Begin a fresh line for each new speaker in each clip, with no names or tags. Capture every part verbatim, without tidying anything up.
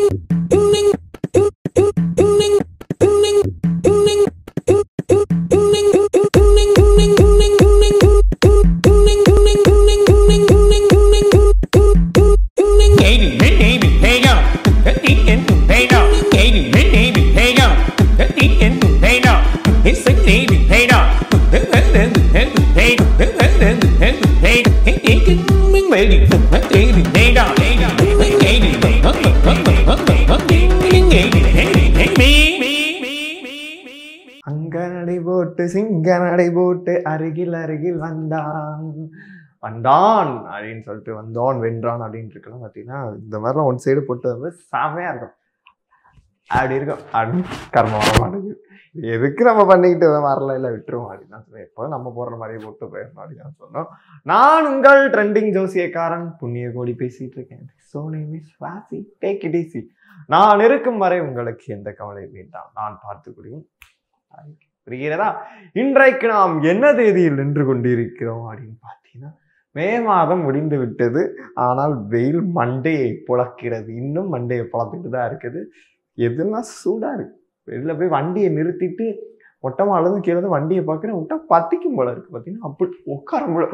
அங்கநடை போட்டு சிங்கநடை போட்டு அருகில் அருகில் வந்தான் வந்தான் அப்படின்னு சொல்லிட்டு வந்தோன் வென்றான் அப்படின்னு இருக்கலாம். பார்த்தீங்கன்னா இந்த மாதிரிலாம் ஒன் சைடு போட்டு வந்து செமையா இருக்கும். அப்படி இருக்கும் அப்படின்னு கர்மம் வர மாட்டேங்குது. எதுக்கு நம்ம பண்ணிக்கிட்டு வரல இல்லை விட்டுருவோம் அப்படின்னு தான் சொல்லுவேன். எப்போதும் நம்ம போடுற மாதிரியே போட்டு போயிடணும் அப்படின்னு சொன்னோம். நான் உங்கள் ட்ரெண்டிங் ஜோசியக்காரன் புண்ணிய கோடி பேசிட்டு இருக்கேன். So name is Raasi take it easy. நான் இருக்கும் வரை உங்களுக்கு எந்த கவலை வேண்டாம், நான் பார்த்துக்கூடிய புரிகிறதா? இன்றைக்கு நாம் என்ன தேதியில் நின்று கொண்டிருக்கிறோம் அப்படின்னு பார்த்தீங்கன்னா மே மாதம் முடிந்து விட்டது. ஆனால் வெயில் மண்டையை புழக்கிறது. இன்னும் மண்டையை புழப்பிட்டு தான் இருக்குது. எதுலாம் சூடா இருக்கு. வெளில போய் வண்டியை நிறுத்திட்டு மொட்டை மாலேருந்து கீழே வண்டியை பார்க்குறேன். விட்டா பத்திக்கும் போல இருக்கு. பார்த்தீங்கன்னா அப்படி உட்கார போல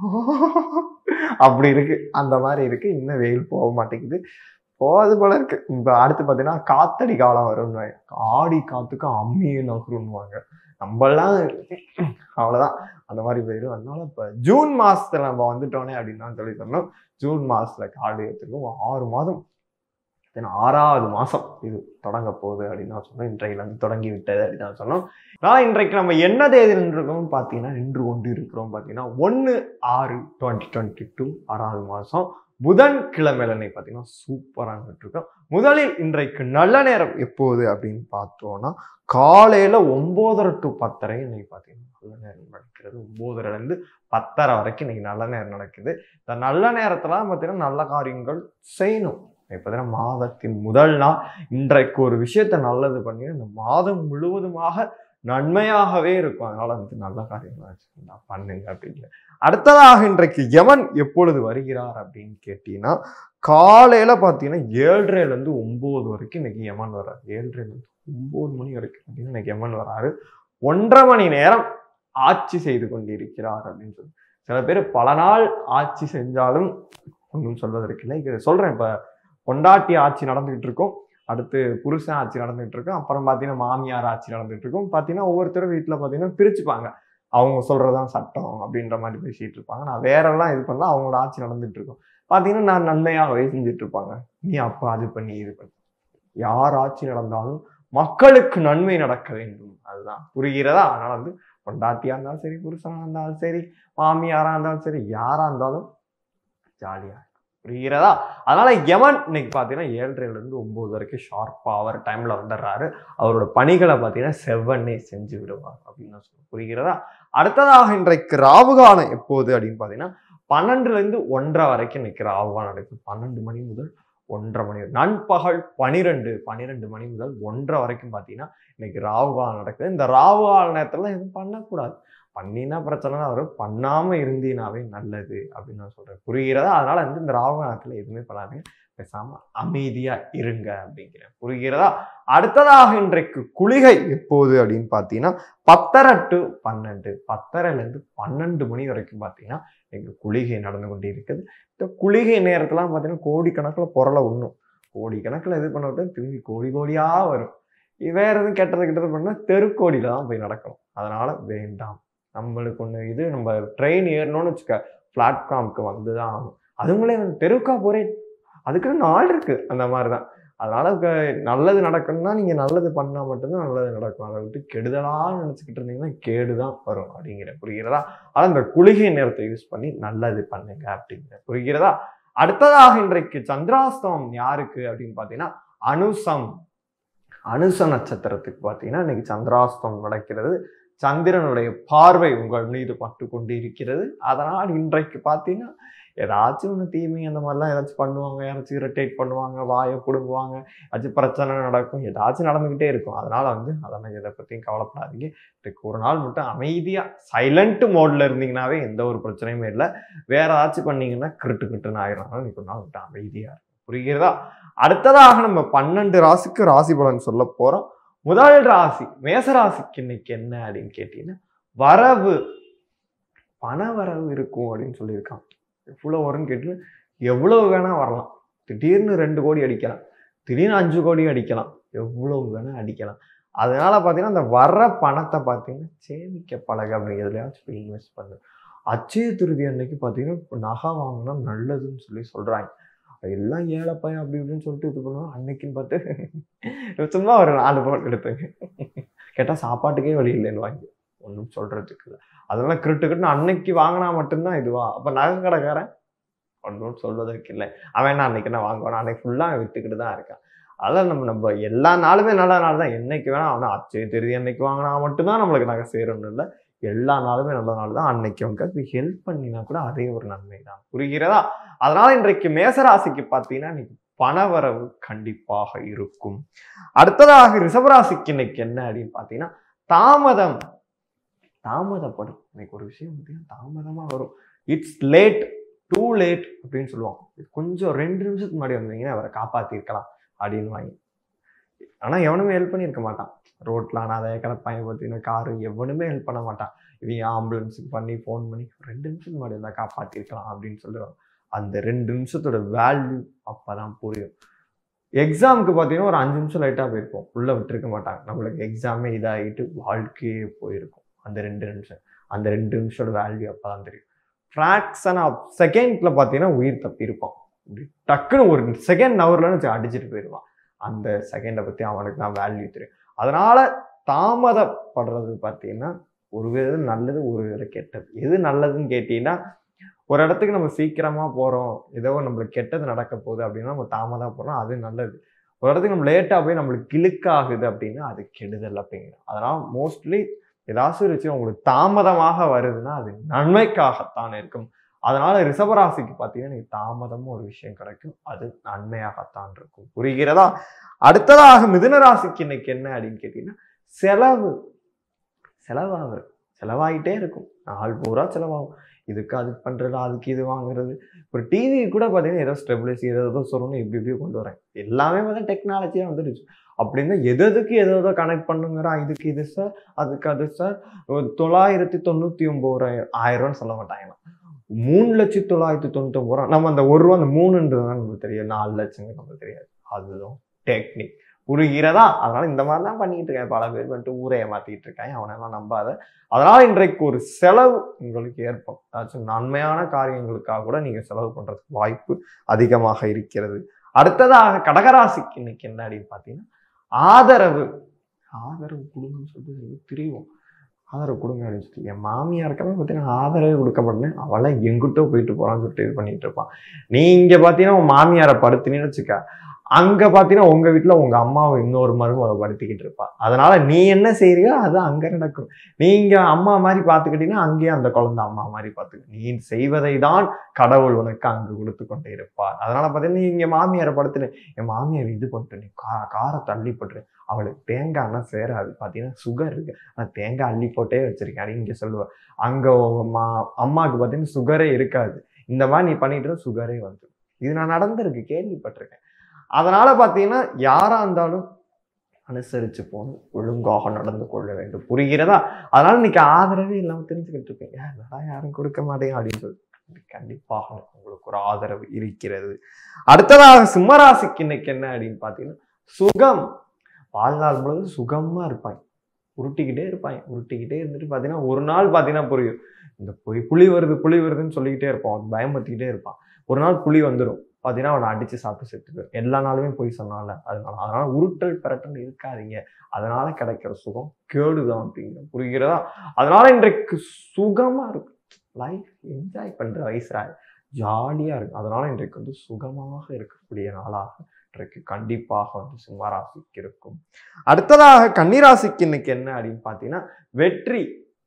அப்படி இருக்கு. அந்த மாதிரி இருக்கு. இன்னும் வெயில் போக மாட்டேங்குது. போகாது போல இருக்கு. இப்போ அடுத்து பார்த்தீங்கன்னா காத்தடி காலம் வரும்னு, ஆடி காத்துக்கு அம்மியை நகருன்னுவாங்க. நம்மளாம் அவ்வளோதான் அந்த மாதிரி போயிடும். அதனால இப்போ ஜூன் மாசத்துல நம்ம வந்துட்டோன்னே அப்படின்னு தான் சொல்லி சொன்னோம். ஜூன் மாசத்துல காடு எடுத்துருக்கோம். ஆறு மாதம் ஆறாவது மாசம் இது தொடங்க போகுது அப்படின்னு நான் சொன்னோம். இன்றைக்கு வந்து தொடங்கி விட்டது அப்படின்னு நான் சொன்னோம். நான் இன்றைக்கு நம்ம என்ன தேதி நின்றுருக்கோம்னு பார்த்தீங்கன்னா நின்று கொண்டு இருக்கிறோம் பார்த்தீங்கன்னா ஒன்று ஆறு டுவெண்ட்டி டுவெண்ட்டி டூ ஆறாவது மாதம் புதன் கிழமையில இன்னைக்கு பார்த்தீங்கன்னா சூப்பராக இருக்கோம். முதலில் இன்றைக்கு நல்ல நேரம் எப்போது அப்படின்னு பார்த்தோம்னா காலையில ஒன்பதரை டு பத்தரை இன்னைக்கு பார்த்தீங்கன்னா நல்ல நேரம் நடக்கிறது. ஒன்பதரைல இருந்து பத்தரை வரைக்கும் இன்னைக்கு நல்ல நேரம் நடக்குது. இந்த நல்ல நேரத்துல பார்த்தீங்கன்னா நல்ல காரியங்கள் செய்யணும். பார்த்தீங்கன்னா மாதத்தின் முதல் நாள் இன்றைக்கு ஒரு விஷயத்த நல்லது பண்ணி இந்த மாதம் முழுவதுமாக நன்மையாகவே இருக்கும். அதனால வந்து நல்ல காரியங்கள் பண்ணுங்க அப்படின்னு. அடுத்ததாக இன்றைக்கு யமன் எப்பொழுது வருகிறார் அப்படின்னு கேட்டீங்கன்னா காலையில பார்த்தீங்கன்னா ஏழரைல இருந்து ஒன்பது வரைக்கும் இன்னைக்கு யமன் வர்றாரு. ஏழரைல இருந்து ஒன்பது மணி வரைக்கும் அப்படின்னு இன்னைக்கு யமன் வர்றாரு. ஒன்றரை மணி நேரம் ஆட்சி செய்து கொண்டிருக்கிறார் அப்படின்னு சொல்லி சில பேர் பல நாள் ஆட்சி செஞ்சாலும் ஒன்றும் சொல்வதற்கு இல்லை. இங்க சொல்றேன், இப்ப பொண்டாட்டி ஆட்சி நடந்துகிட்டு இருக்கும், அடுத்து புருஷன் ஆட்சி நடந்துகிட்டு இருக்கும், அப்புறம் பார்த்தீங்கன்னா மாமியார் ஆட்சி நடந்துகிட்டு இருக்கும். பார்த்தீங்கன்னா ஒவ்வொருத்தரும் வீட்டில் பார்த்தீங்கன்னா பிரிச்சுப்பாங்க. அவங்க சொல்றதான் சட்டம் அப்படின்ற மாதிரி பேசிட்டு இருப்பாங்க. நான் வேறெல்லாம் இது பண்ணலாம், அவங்களோட ஆட்சி நடந்துட்டு இருக்கும். பார்த்தீங்கன்னா நான் நன்மையாகவே செஞ்சுட்டு இருப்பாங்க. நீ அப்போ அது பண்ணி இது பண்ணி யார் ஆட்சி நடந்தாலும் மக்களுக்கு நன்மை நடக்க வேண்டும். அதுதான் புரிகிறதா? அதனால வந்து பொண்டாட்டியா இருந்தாலும் சரி, புருஷனா இருந்தாலும் சரி, மாமியாரா இருந்தாலும் சரி, யாரா இருந்தாலும் ஜாலியா புரிகிறதா? அதனால யமன் இன்னைக்கு பார்த்தீங்கன்னா ஏழரைல இருந்து ஒன்பது வரைக்கும் ஷார்ப்பா அவர் டைம்ல வந்துடுறாரு. அவரோட பணிகளை பார்த்தீங்கன்னா செவ்வனே செஞ்சு விடுவார் அப்படின்னு சொல்லுவோம். புரிகிறதா? அடுத்ததாக இன்றைக்கு ராவுகாலம் எப்போது அப்படின்னு பார்த்தீங்கன்னா பன்னெண்டுல இருந்து ஒன்றரை வரைக்கும் இன்னைக்கு ராவுகாலம் நடக்குது. பன்னெண்டு மணி முதல் ஒன்றரை மணி நண்பகல் பனிரெண்டு பன்னிரெண்டு மணி முதல் ஒன்றரை வரைக்கும் பார்த்தீங்கன்னா இன்னைக்கு ராவுகாலம் நடக்குது. இந்த ராவுகால நேரத்துல எதுவும் பண்ணக்கூடாது. பண்ணினா பிரச்சனை தான் வரும், பண்ணாம இருந்தீனாவே நல்லது அப்படின்னு நான் சொல்றேன். புரிகிறதா? அதனால வந்து இந்த ராவுகாலத்துல எதுவுமே பண்ணாதீங்க, பேசாம அமைதியா இருங்க அப்படிங்கிறேன். புரிகிறதா? அடுத்ததாக இன்றைக்கு குளிகை எப்போது அப்படின்னு பார்த்தீங்கன்னா பத்தரை டு பன்னெண்டு பத்தரைல இருந்து பன்னெண்டு மணி வரைக்கும் பார்த்தீங்கன்னா எங்க குளிகை நடந்து கொண்டே இருக்குது. இந்த குளிகை நேரத்துல பார்த்தீங்கன்னா கோடிக்கணக்கில் பொருளை உண்ணும், கோடிக்கணக்கில் இது பண்ண விட்டு திரும்பி கோடி கோடியா வரும். வேற எதுவும் கெட்டது கெட்டது பண்ணா தெருக்கோடியில தான் போய் நடக்கணும். அதனால வேண்டாம். நம்மளுக்கு ஒண்ணு இது, நம்ம ட்ரெயின் ஏறணும்னு வச்சுக்க பிளாட்ஃபார்முக்கு வந்துதான் ஆகணும். அதுங்களே வந்து தெருக்கா போறேன், அதுக்குன்னு நாள் இருக்கு. அந்த மாதிரிதான். அதனால நல்லது நடக்கணும்னா நீங்க நல்லது பண்ணா மட்டும்தான் நல்லது நடக்கும். அதை விட்டு கெடுதலா நினைச்சுக்கிட்டு இருந்தீங்கன்னா கேடுதான் வரும் அப்படிங்கிற. புரிகிறதா? ஆனா இந்த குளிகை நேரத்தை யூஸ் பண்ணி நல்லது பண்ணுங்க அப்படிங்கிற. புரிகிறதா? அடுத்ததாக இன்றைக்கு சந்திராஸ்தமம் யாருக்கு அப்படின்னு பாத்தீங்கன்னா அனுசம் அனுச நட்சத்திரத்துக்கு பார்த்தீங்கன்னா இன்னைக்கு சந்திராஸ்தமம் நடக்கிறது. சந்திரனுடைய பார்வை உங்கள் மீது பட்டு கொண்டு இருக்கிறது. அதனால் இன்றைக்கு பார்த்தீங்கன்னா ஏதாச்சும் ஒன்று தீமை அந்த மாதிரிலாம் ஏதாச்சும் பண்ணுவாங்க, யாராச்சும் இரிட்டேட் பண்ணுவாங்க, வாயை பிடுங்குவாங்க, ஏதாச்சும் பிரச்சனை நடக்கும், ஏதாச்சும் நடந்துகிட்டே இருக்கும். அதனால வந்து அதெல்லாம் எதை பற்றியும் கவலைப்படாதீங்க. இன்றைக்கு ஒரு நாள் மட்டும் அமைதியா சைலண்ட் மோட்ல இருந்தீங்கன்னாவே எந்த ஒரு பிரச்சனையுமே இல்லை. வேற ஏதாச்சும் பண்ணீங்கன்னா கிருட்டு கிட்டுன்னு ஆயிரும். இன்னைக்கு ஒரு நாள் மட்டும் அமைதியா இருக்கும். புரிகிறதா? அடுத்ததாக நம்ம பன்னெண்டு ராசிக்கு ராசி பலன் சொல்ல போறோம். முதல் ராசி மேச ராசிக்கு இன்னைக்கு என்ன அப்படின்னு கேட்டீங்கன்னா, வரவு பண வரவு இருக்கும் அப்படின்னு சொல்லியிருக்காங்க. எவ்வளவு வரும்னு கேட்டு எவ்வளவு வேணா வரலாம். திடீர்னு ரெண்டு கோடி அடிக்கலாம், திடீர்னு அஞ்சு கோடி அடிக்கலாம், எவ்வளவு வேணா அடிக்கலாம். அதனால பாத்தீங்கன்னா அந்த வர்ற பணத்தை பாத்தீங்கன்னா சேமிக்க பழக அப்படிங்கிறதுலயாச்சும் போய் இன்வெஸ்ட் பண்ணு. அச்சய திருதி அன்னைக்கு பாத்தீங்கன்னா நகை வாங்கினா நல்லதுன்னு சொல்லி சொல்றாங்க. எல்லாம் ஏழைப்பையன் அப்படி இப்படின்னு சொல்லிட்டு இது பண்ணுவோம். அன்னைக்குன்னு பார்த்து சும்மா ஒரு நாலு பவுன் எடுத்துங்க கேட்டா சாப்பாட்டுக்கே வழி இல்லைன்னு வாங்கி ஒன்றும் சொல்றதுக்கு இல்லை. அதெல்லாம் கிரிட்டு கிட்டுன்னு அன்னைக்கு வாங்கினா மட்டும்தான் இதுவா? அப்ப நகை கடைக்காரன் ஒன்றும் சொல்வதற்கு இல்லை. அவன் என்ன அன்னைக்கு என்ன வாங்குவான்? அன்னைக்கு ஃபுல்லா வித்துக்கிட்டு தான் இருக்கான். அதான் நம்ம நம்ம எல்லா நாளுமே நல்ல நாள் தான். என்னைக்கு வேணா அவனா அச்சய திருதி அன்னைக்கு வாங்கினா மட்டும்தான் நம்மளுக்கு நகை சேரணும் இல்லை. எல்லா நாளுமே நல்ல நாள் தான். அன்னைக்கு அவங்க ஹெல்ப் பண்ணினா கூட அதே ஒரு நன்மை தான். புரிகிறதா? அதனால இன்றைக்கு மேசராசிக்கு பார்த்தீங்கன்னா இன்னைக்கு பணவரவு கண்டிப்பாக இருக்கும். அடுத்ததாக ரிஷபராசிக்கு இன்னைக்கு என்ன அப்படின்னு பார்த்தீங்கன்னா தாமதம் தாமதப்படும். இன்னைக்கு ஒரு விஷயம் பார்த்தீங்கன்னா தாமதமா வரும். இட்ஸ் லேட் டூ லேட் அப்படின்னு சொல்லுவாங்க. கொஞ்சம் ரெண்டு நிமிஷத்துக்கு முன்னாடி வந்தீங்கன்னா அவரை காப்பாத்திருக்கலாம் அப்படின்னு வாங்கி. ஆனா எவனுமே ஹெல்ப் பண்ணியிருக்க மாட்டான். ரோட்ல அனாதை கிளப்பாங்க பார்த்தீங்கன்னா காரு எவனுமே ஹெல்ப் பண்ண மாட்டான். இவங்க ஆம்புலன்ஸுக்கு பண்ணி ஃபோன் பண்ணி ரெண்டு நிமிஷத்துக்கு முன்னாடி இருந்தால் காப்பாத்திருக்கலாம் அப்படின்னு சொல்லுவாங்க. அந்த ரெண்டு நிமிஷத்தோட வேல்யூ அப்பதான் புரியும். எக்ஸாமுக்கு பார்த்தீங்கன்னா ஒரு அஞ்சு நிமிஷம் லைட்டாக போயிருப்போம், உள்ள விட்டுருக்க மாட்டாங்க. நம்மளுக்கு எக்ஸாமே இதாகிட்டு வாழ்க்கையே போயிருக்கும். அந்த ரெண்டு நிமிஷம் அந்த ரெண்டு நிமிஷோட வேல்யூ அப்பதான் தெரியும். ஃப்ராக்ஷன் ஆஃப் செகண்ட்ல பார்த்தீங்கன்னா உயிர் தப்பி இருப்பான். டக்குன்னு ஒரு செகண்ட் ஹவர்லன்னு அடிச்சுட்டு போயிடுவான். அந்த செகண்டை பற்றி அவனுக்கு தான் வேல்யூ தெரியும். அதனால தாமதப்படுறது பார்த்தீங்கன்னா ஒரு வித நல்லது, ஒரு வித கெட்டது. எது நல்லதுன்னு கேட்டீங்கன்னா, ஒரு இடத்துக்கு நம்ம சீக்கிரமா போறோம், ஏதோ நம்மளுக்கு கெட்டது நடக்க போகுது அப்படின்னா நம்ம தாமதம் போறோம், அது நல்லது. ஒரு இடத்துக்கு நம்ம லேட்டா போய் நம்மளுக்கு கிழுக்காகுது அப்படின்னா அது கெடுதல் அப்படிங்கிறோம். அதனால மோஸ்ட்லி ஏதாச்சும் ஒரு விஷயம் உங்களுக்கு தாமதமாக வருதுன்னா அது நன்மைக்காகத்தான் இருக்கும். அதனால ரிஷபராசிக்கு பார்த்தீங்கன்னா நீங்க தாமதமும் ஒரு விஷயம் கிடைக்கும், அது நன்மையாகத்தான் இருக்கும். புரிகிறதா? அடுத்ததாக மிதுன ராசிக்கு இன்னைக்கு என்ன அப்படின்னு கேட்டீங்கன்னா செலவு செலவாகுது. செலவாகிட்டே இருக்கும். நாள் பூரா செலவாகும். இதுக்கு அது பண்றது, அதுக்கு இது வாங்குறது. ஒரு டிவி கூட பார்த்தீங்கன்னா ஏதோ ஸ்டெபிலைஸ் ஏதோ ஏதோ சொல்லணும் இப்படி இப்படியே கொண்டு வரேன். எல்லாமே வந்து டெக்னாலஜியாக வந்துடுச்சு. அப்படின்னா எது எதுக்கு ஏதோ ஏதோ கனெக்ட் பண்ணுங்கிறான். இதுக்கு இது சார், அதுக்கு அது சார். ஒரு தொள்ளாயிரத்தி தொண்ணூத்தி ஒன்பது ஆயிரம் ரூபான்னு சொல்ல மாட்டாங்க. மூணு லட்சத்தி தொள்ளாயிரத்தி தொண்ணூத்தி ஒன்பது ரூபா. நம்ம அந்த ஒரு ரூபா அந்த மூணுன்றதுதான் நமக்கு தெரியும். நாலு லட்சம் நமக்கு தெரியாது. அதுதான் டெக்னிக். புரிகிறதா? அதனால இந்த மாதிரி தான் பண்ணிட்டு இருக்கேன். பல பேர் வந்துட்டு ஊரை ஏமாத்திட்டு இருக்காங்க. அவனெல்லாம் நம்பாத. அதனால இன்றைக்கு ஒரு செலவு உங்களுக்கு ஏற்படும். அதாச்சும் நன்மையான காரியங்களுக்காக கூட நீங்க செலவு பண்றதுக்கு வாய்ப்பு அதிகமாக இருக்கிறது. அடுத்ததாக கடகராசிக்கு இன்னைக்கு என்ன அப்படின்னு பார்த்தீங்கன்னா ஆதரவு ஆதரவு கொடுங்கன்னு சொல்லிட்டு தெரியும். ஆதரவு கொடுங்க அப்படின்னு சொல்லி என் மாமியாருக்கெல்லாம் பார்த்தீங்கன்னா ஆதரவே கொடுக்க மாட்டேன். அவளை எங்கிட்டோ போயிட்டு போறான்னு சொல்லிட்டு இது பண்ணிட்டு இருப்பான். நீங்க பார்த்தீங்கன்னா உன் மாமியாரை படுத்தினு வச்சுக்க, அங்க பாத்தீங்கன்னா உங்க வீட்டுல உங்க அம்மாவை இன்னொரு மருமகளை படுத்திக்கிட்டு இருப்பா. அதனால நீ என்ன செய்யறியோ அது அங்க நடக்கும். நீங்க அம்மா மாதிரி பாத்துக்கிட்டீங்கன்னா அங்கேயே அந்த குழந்தை அம்மா மாதிரி பாத்துக்க. நீ செய்வதை தான் கடவுள் உனக்கு அங்கு கொடுத்து கொண்டே இருப்பார். அதனால பாத்தீங்கன்னா நீங்க மாமியாரை படுத்துட்டு என் மாமியார் இது பண்ணிட்டு நீ கா காரை தள்ளி போட்டுரு, அவளுக்கு தேங்காய்னா சேராது, பாத்தீங்கன்னா சுகர் இருக்கு, ஆனா தேங்காய் அள்ளி போட்டே வச்சிருக்கேன் அப்படின்னு இங்க சொல்லுவேன். அங்க மா அம்மாவுக்கு பாத்தீங்கன்னா சுகரே இருக்காது. இந்த மாதிரி நீ பண்ணிட்டு சுகரே வந்து இது நான் நடந்திருக்கு, கேள்விப்பட்டிருக்கேன். அதனால பாத்தீங்கன்னா யாரா இருந்தாலும் அனுசரிச்சு போகணும், ஒழுங்காக நடந்து கொள்ள வேண்டும். புரிகிறதா? அதனால இன்னைக்கு ஆதரவே இல்லாம தெரிஞ்சுக்கிட்டு இருக்கேன். யாரா யாரும் கொடுக்க மாட்டேங்க அப்படின்னு சொல்லி கண்டிப்பாக உங்களுக்கு ஒரு ஆதரவு இருக்கிறது. அடுத்ததாக சிம்மராசிக்கு இன்னைக்கு என்ன அப்படின்னு பாத்தீங்கன்னா சுகம். வாழ்நாள் முழுவதும் சுகமா இருப்பாங்க, உருட்டிக்கிட்டே இருப்பாங்க. உருட்டிக்கிட்டே இருந்துட்டு பாத்தீங்கன்னா ஒரு நாள் பாத்தீங்கன்னா புரியும், இந்த புலி புலி வருது புலி வருதுன்னு சொல்லிக்கிட்டே இருப்பான், பயமுறுத்திக்கிட்டே இருப்பான். ஒரு நாள் புலி வந்துடும், பார்த்தீங்கன்னா அவனை அடிச்சு சாப்பிட்டு செத்துக்கு. எல்லா நாளுமே போய் சொன்னால அதனால அதனால உருட்டல் பெரட்டல் இருக்காதீங்க. அதனால கிடைக்கிற சுகம் கேடுதான் அப்படிங்கிற புரிகிறதா? அதனால இன்றைக்கு சுகமா இருக்கு, லைஃப் என்ஜாய் பண்ற வயசுரா, ஜாலியா இருக்கு. அதனால இன்றைக்கு வந்து சுகமாக இருக்கக்கூடிய நாளாக இன்றைக்கு கண்டிப்பாக வந்து சிம்மராசிக்கு இருக்கும். அடுத்ததாக கன்னிராசிக்கு இன்னைக்கு என்ன அப்படின்னு பார்த்தீங்கன்னா வெற்றி.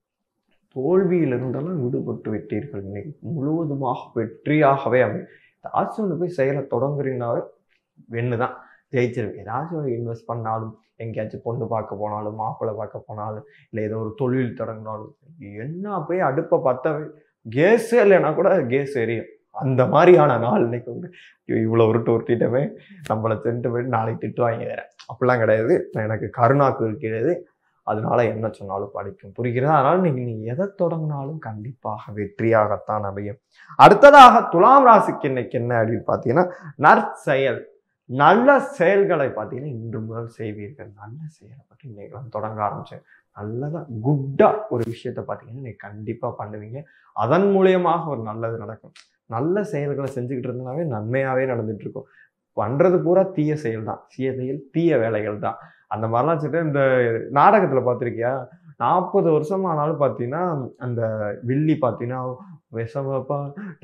தோல்வியிலிருந்தெல்லாம் விடுபட்டு விட்டீர்கள், இன்னைக்கு முழுவதுமாக வெற்றியாகவே அமையும். ஏதாச்சும் ஒன்று போய் செயலை தொடங்குறீங்கனாவே வெண்ணுதான், ஜெயிச்சிருக்கு. ஏதாச்சும் ஒரு இன்வெஸ்ட் பண்ணாலும், எங்கேயாச்சும் பொண்ணு பார்க்க போனாலும், மாப்பிள்ளை பார்க்க போனாலும், இல்லை ஏதோ ஒரு தொழில் தொடங்கினாலும், என்ன போய் அடுப்பை பற்ற கேஸே இல்லைன்னா கூட கேஸ் எரியும். அந்த மாதிரியான நாள் இன்னைக்கு வந்து இவ்வளோ உருட்டு உருட்டிட்டமே நம்மளை திட்டு போயிட்டு நாளைக்கு திட்டு வாங்கி வேற அப்படிலாம் கிடையாது. எனக்கு கருணாக்கு இருக்கிறது, அதனால என்ன சொன்னாலும் படிக்கும். புரிகிறதா? அதனால நீங்க நீங்க எதை தொடங்கினாலும் கண்டிப்பாக வெற்றியாகத்தான் அமையும். அடுத்ததாக துலாம் ராசிக்கு இன்னைக்கு என்ன அப்படின்னு பார்த்தீங்கன்னா, நற்செயல். நல்ல செயல்களை பார்த்தீங்கன்னா இன்று முதல் செய்வீர்கள். நல்ல செயலை பற்றி இன்னைக்கு தொடங்க ஆரம்பிச்சேன். நல்லதா குட்டா ஒரு விஷயத்த பார்த்தீங்கன்னா இன்னைக்கு கண்டிப்பா பண்ணுவீங்க. அதன் மூலியமாக ஒரு நல்லது நடக்கும். நல்ல செயல்களை செஞ்சுக்கிட்டு இருந்தாவே நன்மையாவே நடந்துட்டு இருக்கும். பண்றது பூரா தீய செயல் தான், தீய செயல் தீய வேலைகள் தான். அந்த மாதிரிலாம் சொல்லிட்டு இந்த நாடகத்துல பார்த்துருக்கியா, நாற்பது வருஷம் ஆனாலும் பார்த்தீங்கன்னா அந்த வில்லி பார்த்தீங்கன்னா விஷமப்பா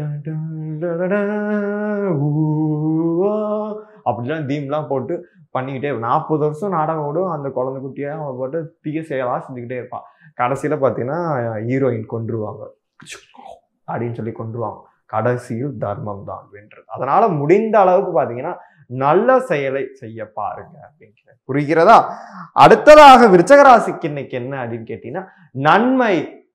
அப்படிலாம் தீம்லாம் போட்டு பண்ணிக்கிட்டே நாற்பது வருஷம் நாடகம் ஓடும். அந்த குழந்தை குட்டியா அவன் போட்டு தீய செயலா செஞ்சுக்கிட்டே இருப்பான். கடைசியில பார்த்தீங்கன்னா ஹீரோயின் கொன்றுவாங்க அப்படின்னு சொல்லி கொன்றுவாங்க. கடைசியில் தர்மம் தான் வென்று. அதனால முடிந்த அளவுக்கு பார்த்தீங்கன்னா நல்ல செயலை செய்ய பாருங்க அப்படிங்கிற. புரிகிறதா? அடுத்ததாக விருச்சக ராசிக்கு இன்னைக்கு என்ன அப்படின்னு கேட்டீங்கன்னா, நன்மை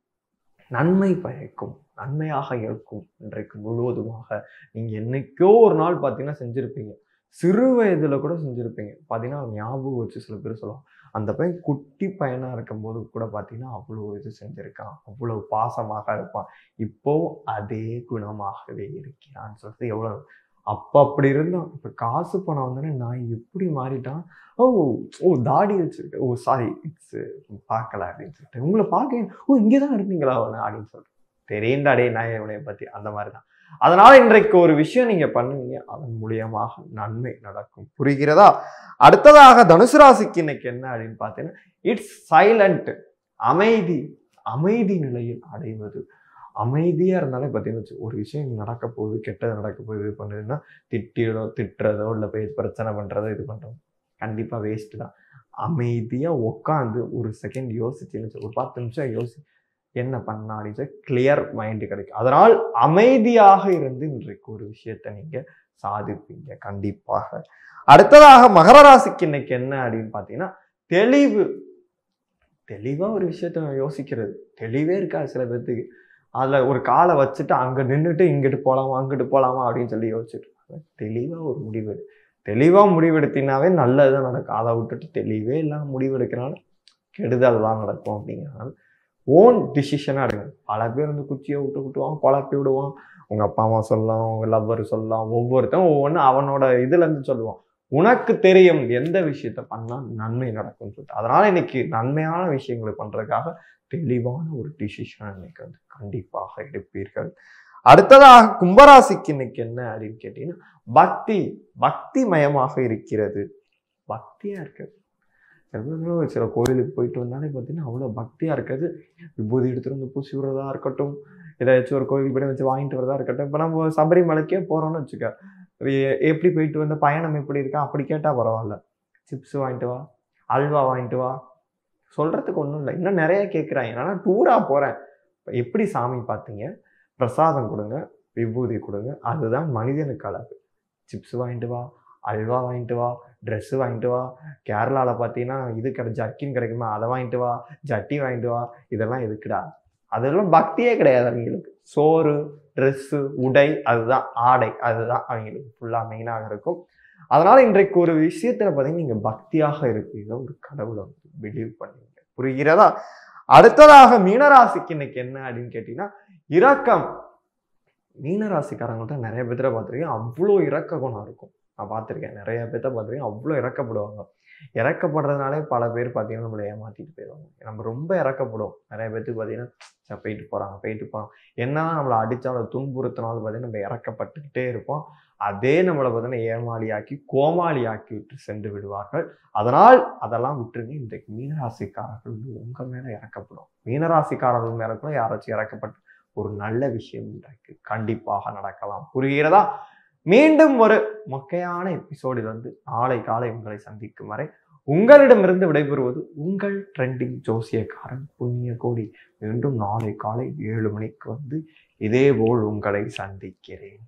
நன்மை பயக்கும், நன்மையாக இருக்கும். இன்றைக்கு முழுவதுமாக நீங்க என்னைக்கோ ஒரு நாள் பார்த்தீங்கன்னா செஞ்சிருப்பீங்க. சிறு வயதுல கூட செஞ்சிருப்பீங்க. பார்த்தீங்கன்னா ஞாபகம் வச்சு சில பேர் சொல்லுவாங்க, அந்த பையன் குட்டி பையனா இருக்கும் போது கூட பார்த்தீங்கன்னா அவ்வளோ இது செஞ்சிருக்கான், அவ்வளவு பாசமாக இருப்பான், இப்போ அதே குணமாகவே இருக்கிறான்னு சொல்லிட்டு எவ்வளவு அப்போ அப்படி இருந்தான். இப்போ காசு பணம் வந்தோடனே நான் எப்படி மாறிட்டான். ஓ ஓ தாடி வச்சிருக்கேன், ஓ சாரி இட்ஸ் பார்க்கல அப்படின்னு சொல்லிட்டு உங்களை பார்க்க, ஓ இங்கே தான் இருந்தீங்களா அவனை அப்படின்னு சொல்லிட்டு தெரியுந்தாடே நான் இவனைய பற்றி. அந்த மாதிரி தான். அதனால இன்றைக்கு ஒரு விஷயம் நீங்க பண்ணுவீங்க, அதன் மூலியமாக நன்மை நடக்கும். புரிகிறதா? அடுத்ததாக தனுசு ராசிக்கு இன்னைக்கு என்ன அப்படின்னு பார்த்தீங்கன்னா, இட்ஸ் சைலண்ட். அமைதி, அமைதி நிலையில் அடைவது. அமைதியா இருந்தாலே பார்த்தீங்கன்னா ஒரு விஷயம் நடக்க போகுது, கெட்டது நடக்க போகுது, இது பண்ணுதுன்னா திட்டிடோ திட்டுறதோ இல்லை போய் பிரச்சனை பண்றதோ இது பண்றதோ கண்டிப்பா வேஸ்ட் தான். அமைதியா உட்காந்து ஒரு செகண்ட் யோசிச்சு ஒரு பத்து நிமிஷம் யோசி என்ன பண்ணா அப்படின்னு சொல்லி கிளியர் மைண்டு கிடைக்கும். அதனால் அமைதியாக இருந்து இன்றைக்கு ஒரு விஷயத்த நீங்க சாதிப்பீங்க கண்டிப்பாக. அடுத்ததாக மகர ராசிக்கு இன்னைக்கு என்ன அப்படின்னு பார்த்தீங்கன்னா, தெளிவு. தெளிவா ஒரு விஷயத்த யோசிக்கிறது தெளிவே இருக்காது சில பேர்த்துக்கு. அதுல ஒரு காலை வச்சுட்டு அங்க நின்றுட்டு இங்கிட்டு போலாமா அங்கிட்டு போலாமா அப்படின்னு சொல்லி யோசிச்சுட்டு தெளிவா ஒரு முடிவெடு. தெளிவா முடிவெடுத்தினாவே நல்லதுதான் நடக்கும். அதை விட்டுட்டு தெளிவே இல்லாம முடிவெடுக்கிறனால கெடுதல் தான் நடக்கும். அப்படிங்கிறனால ஓன் டிசிஷனாக எடுங்க. பல பேர் வந்து குச்சியை விட்டு விட்டுவான், குழப்பி விடுவான். உங்க அப்பா அம்மா சொல்லலாம், உங்க லவ்வர் சொல்லலாம், ஒவ்வொருத்தரும் ஒவ்வொன்றும் அவனோட இதுல இருந்து சொல்லுவான். உனக்கு தெரியும் எந்த விஷயத்த பண்ணா நன்மை நடக்கும்னு சொல்லிட்டு. அதனால இன்னைக்கு நன்மையான விஷயங்களை பண்றதுக்காக தெளிவான ஒரு டிசிஷன் இன்னைக்கு வந்து கண்டிப்பாக எடுப்பீர்கள். அடுத்ததாக கும்பராசிக்கு இன்னைக்கு என்ன அப்படின்னு கேட்டீங்கன்னா, பக்தி. பக்தி மயமாக இருக்கிறது. பக்தியா இருக்கிறது. சில கோயிலுக்கு போயிட்டு வந்தாலே பார்த்தீங்கன்னா அவ்வளோ பக்தியா இருக்கிறது. விபூதி எடுத்துட்டு வந்து பூசி விடுறதா இருக்கட்டும், ஏதாச்சும் ஒரு கோயில் போய் வச்சு வாங்கிட்டு வரதா இருக்கட்டும். இப்போ நம்ம சபரிமலைக்கே போறோம்னு வச்சுக்க, எப்படி போயிட்டு வந்த பயணம் எப்படி இருக்கா அப்படி கேட்டா பரவாயில்ல. சிப்ஸ் வாங்கிட்டு வா, அல்வா வாங்கிட்டு வா, சொல்றதுக்கு ஒன்றும் இல்லை. இன்னும் நிறைய கேட்குறாங்க. ஆனால் டூரா போறேன், எப்படி சாமி பார்த்தீங்க, பிரசாதம் கொடுங்க, விபூதி கொடுங்க, அதுதான் மனிதனுக்கு அழகு. சிப்ஸ் வாங்கிட்டு வா, அல்வா வாங்கிட்டு வா, ட்ரெஸ்ஸு வாங்கிட்டு வா, கேரளாவில் பார்த்தீங்கன்னா இது கிடை ஜர்க்கின் கிடைக்குமா அதை வாங்கிட்டு வா, ஜட்டி வாங்கிட்டு வா, இதெல்லாம் எதுக்குடா? அதெல்லாம் பக்தியே கிடையாது அவங்களுக்கு. சோறு, ட்ரெஸ்ஸு, உடை, அதுதான் ஆடை, அதுதான் அவங்களுக்கு ஃபுல்லாக மெயினாக இருக்கும். அதனால இன்றைக்கு ஒரு விஷயத்துல பார்த்தீங்கன்னா நீங்க பக்தியாக இருப்பீங்க, ஒரு கடவுளை வந்து பிலீவ் பண்ணுவீங்க. புரிகிறதா? அடுத்ததாக மீனராசிக்கு இன்னைக்கு என்ன அப்படின்னு கேட்டீங்கன்னா, இரக்கம். மீனராசிக்காரங்கள்ட்ட நிறைய பேர்த்த பார்த்துருக்கேன், அவ்வளோ இரக்க குணம் இருக்கும். நான் பார்த்துருக்கேன், நிறைய பேர்த்த பார்த்துருக்கேன், அவ்வளோ இறக்கப்படுவாங்க. இறக்கப்படுறதுனாலே பல பேர் பார்த்தீங்கன்னா நம்மளை ஏமாற்றிட்டு போயிடுவாங்க. நம்ம ரொம்ப இறக்கப்படுவோம். நிறைய பேர்த்துக்கு பார்த்தீங்கன்னா போயிட்டு போகிறாங்க போயிட்டு போகிறாங்க என்னதான் நம்மளை அடித்தாலும் துன்புறுத்தினாலும் பார்த்தீங்கன்னா நம்ம இறக்கப்பட்டுக்கிட்டே இருப்போம். அதே நம்மளை பார்த்தீங்கன்னா ஏமாளியாக்கி கோமாளியாக்கி விட்டு சென்று விடுவார்கள். அதனால் அதெல்லாம் விட்டுருங்க. இன்றைக்கு மீனராசிக்காரர்கள் வந்து உங்கள் மேலே இறக்கப்படும். மீனராசிக்காரர்கள் மேலே கூட யாராச்சும் இறக்கப்பட்டு ஒரு நல்ல விஷயம் இன்றைக்கு கண்டிப்பாக நடக்கலாம். புரிகிறதா? மீண்டும் ஒரு மொக்கையான எபிசோடில் வந்து நாளை காலை உங்களை சந்திக்கும் வரை உங்களிடமிருந்து விடைபெறுவது உங்கள் ட்ரெண்டிங் ஜோசியக்காரன் புண்ணிய கோடி. மீண்டும் நாளை காலை ஏழு மணிக்கு வந்து இதேபோல் உங்களை சந்திக்கிறேன்.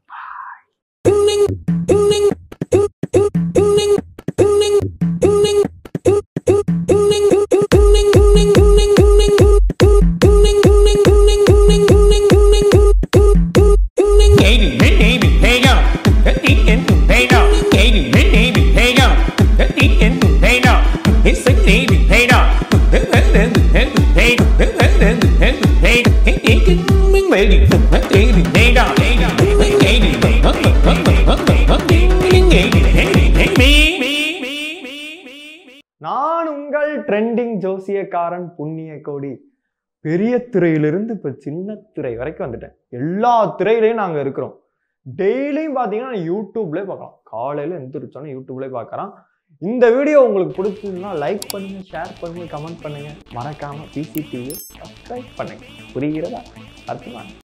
Hey, hey, hey.
நான் உங்கள் ட்ரெண்டிங் ஜோசியக்காரன் புண்ணிய கோடி. பெரிய திரையிலிருந்து இப்போ சின்ன திரை வரைக்கும் வந்துட்டேன். எல்லா திரையிலையும் நாங்கள் இருக்கிறோம். டெய்லியும் பார்த்தீங்கன்னா யூடியூப்லேயே பார்க்கலாம். காலையில் எந்திரிச்சோன்னா யூடியூப்லேயே பார்க்குறான். இந்த வீடியோ உங்களுக்கு பிடிச்சிருந்தா லைக் பண்ணுங்க, ஷேர் பண்ணுங்க, கமெண்ட் பண்ணுங்க. மறக்காம பிசிடிவியை சப்ஸ்கிரைப் பண்ணுங்க. புரிகிறதா? அர்த்தமா?